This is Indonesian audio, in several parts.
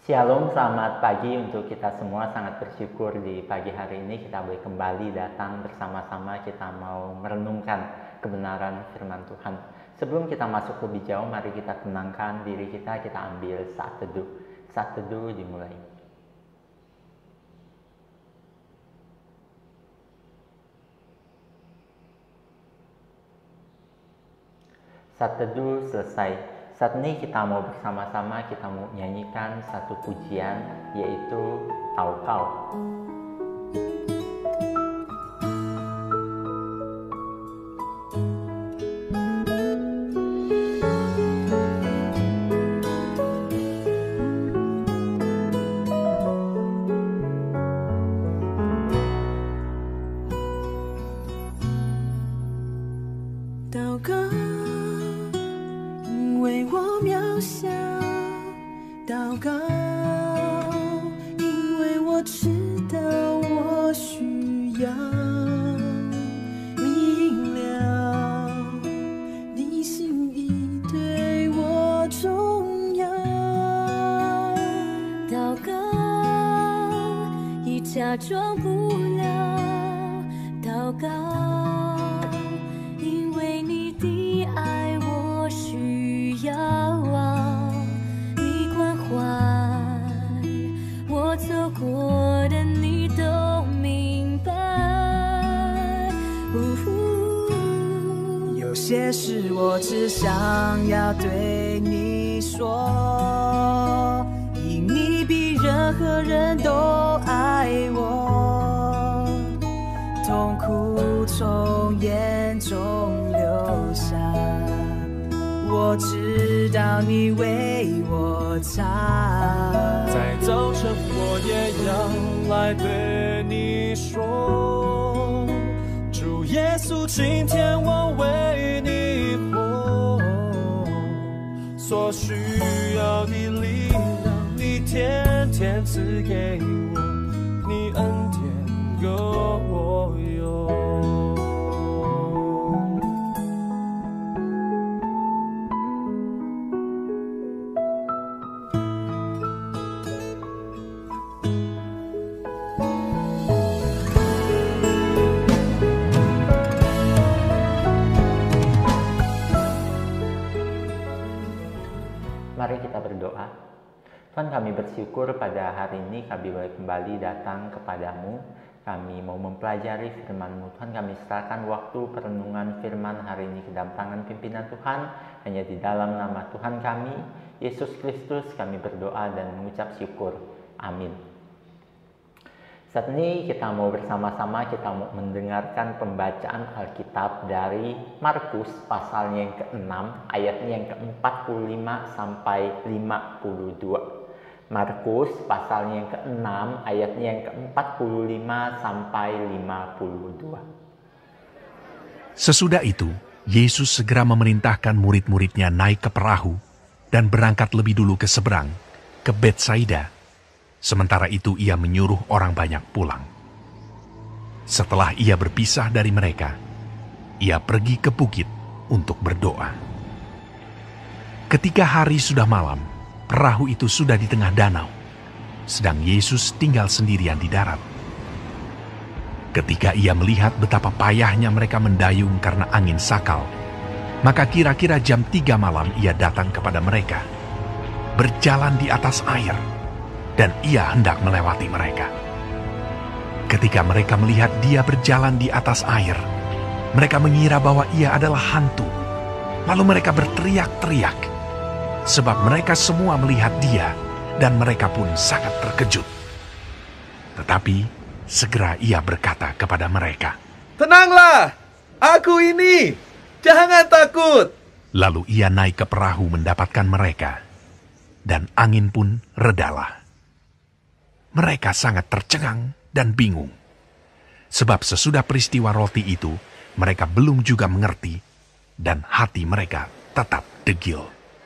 Shalom, selamat pagi untuk kita semua. Sangat bersyukur di pagi hari ini kita boleh kembali datang bersama-sama, kita mau merenungkan kebenaran firman Tuhan. Sebelum kita masuk lebih jauh, mari kita tenangkan diri kita ambil saat teduh. Saat teduh dimulai. Saat teduh selesai. Saat ini kita mau bersama-sama, kita mau nyanyikan satu pujian, yaitu Tau Kau. 祷告，因为我渺小；祷告，因为我知道我需要明了你心意对我重要。 祷告已假装不了，祷告。过的你都明白， 有些事我只想要对你说，因你比任何人都爱我，痛苦从眼中流下，我知道你为我擦。 在早晨我也要来对你说，主耶稣，今天我为你活，所需要的力量你天天赐给我，你恩典够我用。 Mari kita berdoa. Tuhan, kami bersyukur pada hari ini kami boleh kembali datang kepadamu. Kami mau mempelajari firman-Mu. Tuhan, kami serahkan waktu perenungan firman hari ini ke dalam tangan pimpinan Tuhan. Hanya di dalam nama Tuhan kami, Yesus Kristus, kami berdoa dan mengucap syukur. Amin. Saat ini kita mau bersama-sama, kita mau mendengarkan pembacaan Alkitab dari Markus pasalnya yang ke-6, ayatnya yang ke-45 sampai 52. Markus pasalnya yang ke-6, ayatnya yang ke-45 sampai 52. Sesudah itu, Yesus segera memerintahkan murid-muridnya naik ke perahu dan berangkat lebih dulu ke seberang, ke Betsaida. Sementara itu ia menyuruh orang banyak pulang. Setelah ia berpisah dari mereka, ia pergi ke bukit untuk berdoa. Ketika hari sudah malam, perahu itu sudah di tengah danau, sedang Yesus tinggal sendirian di darat. Ketika ia melihat betapa payahnya mereka mendayung karena angin sakal, maka kira-kira jam 3 malam ia datang kepada mereka, berjalan di atas air, dan ia hendak melewati mereka. Ketika mereka melihat dia berjalan di atas air, mereka mengira bahwa ia adalah hantu. Lalu mereka berteriak-teriak, sebab mereka semua melihat dia, dan mereka pun sangat terkejut. Tetapi segera ia berkata kepada mereka, "Tenanglah, aku ini, jangan takut." Lalu ia naik ke perahu mendapatkan mereka, dan angin pun redalah. Mereka sangat tercengang dan bingung, sebab sesudah peristiwa roti itu, mereka belum juga mengerti, dan hati mereka tetap degil.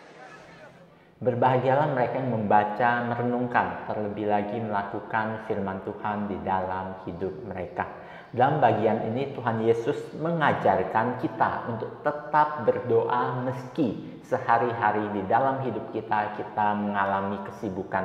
Berbahagialah mereka yang membaca, merenungkan, terlebih lagi melakukan firman Tuhan di dalam hidup mereka. Dalam bagian ini Tuhan Yesus mengajarkan kita untuk tetap berdoa meski sehari-hari di dalam hidup kita mengalami kesibukan.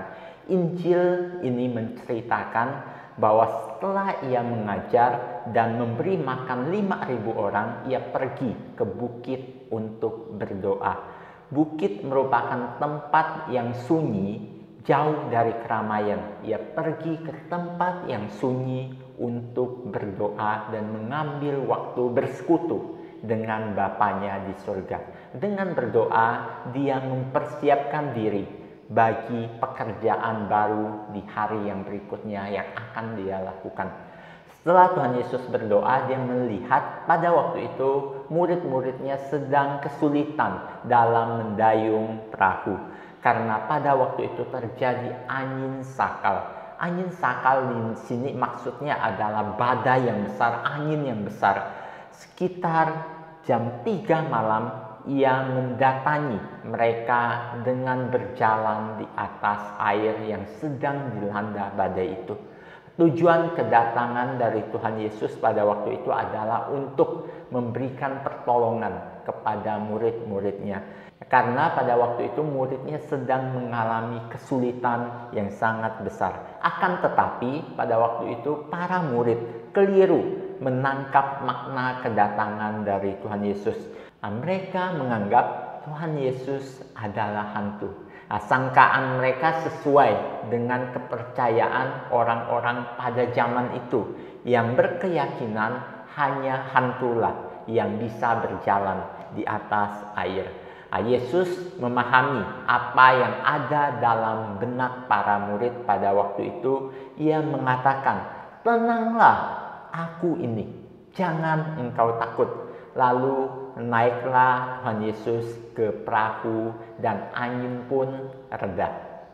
Injil ini menceritakan bahwa setelah ia mengajar dan memberi makan 5.000 orang, ia pergi ke bukit untuk berdoa. Bukit merupakan tempat yang sunyi, jauh dari keramaian. Ia pergi ke tempat yang sunyi untuk berdoa dan mengambil waktu bersekutu dengan Bapanya di surga. Dengan berdoa, dia mempersiapkan diri bagi pekerjaan baru di hari yang berikutnya yang akan dia lakukan. Setelah Tuhan Yesus berdoa, dia melihat pada waktu itu murid-muridnya sedang kesulitan dalam mendayung perahu. Karena pada waktu itu terjadi angin sakal. Angin sakal di sini maksudnya adalah badai yang besar, angin yang besar. Sekitar jam 3 malam, ia mendatangi mereka dengan berjalan di atas air yang sedang dilanda badai itu. Tujuan kedatangan dari Tuhan Yesus pada waktu itu adalah untuk memberikan pertolongan kepada murid-muridnya. Karena pada waktu itu muridnya sedang mengalami kesulitan yang sangat besar. Akan tetapi pada waktu itu para murid keliru menangkap makna kedatangan dari Tuhan Yesus. Mereka menganggap Tuhan Yesus adalah hantu. Sangkaan mereka sesuai dengan kepercayaan orang-orang pada zaman itu yang berkeyakinan hanya hantulah yang bisa berjalan di atas air. Yesus memahami apa yang ada dalam benak para murid pada waktu itu. Ia mengatakan, "Tenanglah, aku ini, jangan engkau takut." Lalu naiklah Tuhan Yesus ke perahu dan angin pun reda.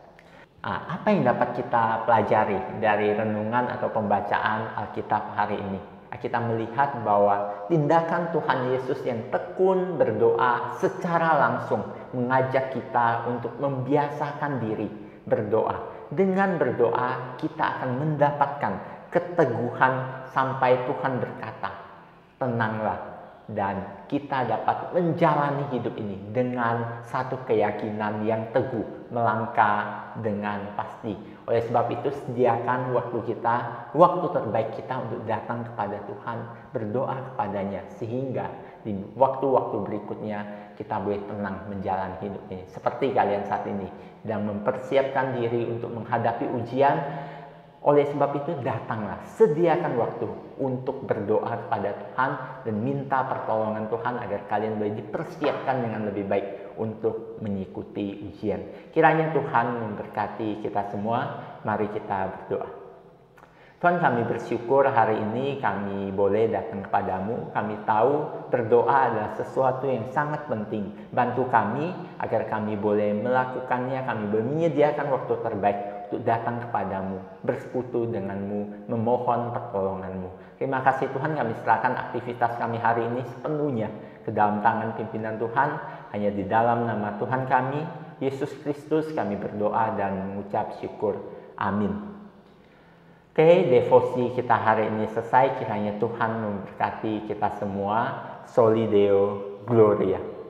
Apa yang dapat kita pelajari dari renungan atau pembacaan Alkitab hari ini? Kita melihat bahwa tindakan Tuhan Yesus yang tekun berdoa secara langsung mengajak kita untuk membiasakan diri berdoa. Dengan berdoa kita akan mendapatkan keteguhan sampai Tuhan berkata, "Tenanglah." Dan kita dapat menjalani hidup ini dengan satu keyakinan yang teguh, melangkah dengan pasti. Oleh sebab itu, sediakan waktu kita, waktu terbaik kita untuk datang kepada Tuhan, berdoa kepadanya, sehingga di waktu-waktu berikutnya kita boleh tenang menjalani hidup ini. Seperti kalian saat ini sedang mempersiapkan diri untuk menghadapi ujian. Oleh sebab itu, datanglah, sediakan waktu untuk berdoa kepada Tuhan dan minta pertolongan Tuhan agar kalian boleh dipersiapkan dengan lebih baik untuk mengikuti ujian. Kiranya Tuhan memberkati kita semua. Mari kita berdoa. Tuhan, kami bersyukur hari ini kami boleh datang kepadamu. Kami tahu berdoa adalah sesuatu yang sangat penting. Bantu kami agar kami boleh melakukannya, kami boleh menyediakan waktu terbaik untuk datang kepadamu, bersekutu denganmu, memohon pertolonganmu. Terima kasih Tuhan, kami serahkan aktivitas kami hari ini sepenuhnya ke dalam tangan pimpinan Tuhan. Hanya di dalam nama Tuhan kami, Yesus Kristus, kami berdoa dan mengucap syukur. Amin. Oke, devosi kita hari ini selesai. Kiranya Tuhan memberkati kita semua. Soli Deo Gloria.